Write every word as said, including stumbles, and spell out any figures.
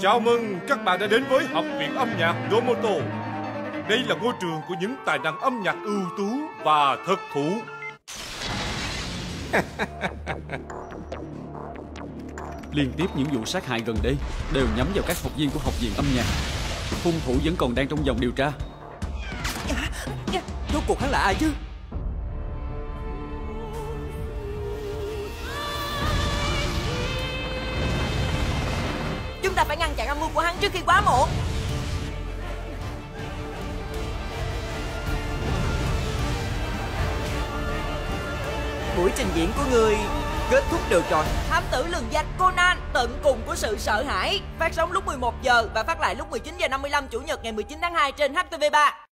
Chào mừng các bạn đã đến với Học viện âm nhạc Domoto. Đây là ngôi trường của những tài năng âm nhạc ưu tú và thực thụ. Liên tiếp những vụ sát hại gần đây đều nhắm vào các học viên của học viện âm nhạc. Hung thủ vẫn còn đang trong vòng điều tra. Rốt cuộc hắn là ai chứ? Chúng ta phải ngăn chặn âm mưu của hắn trước khi quá muộn. Buổi trình diễn của người kết thúc được rồi. Thám tử lường danh Conan, tận cùng của sự sợ hãi, phát sóng lúc mười một giờ và phát lại lúc mười chín giờ năm mươi lăm chủ nhật ngày mười chín tháng hai trên H T V ba.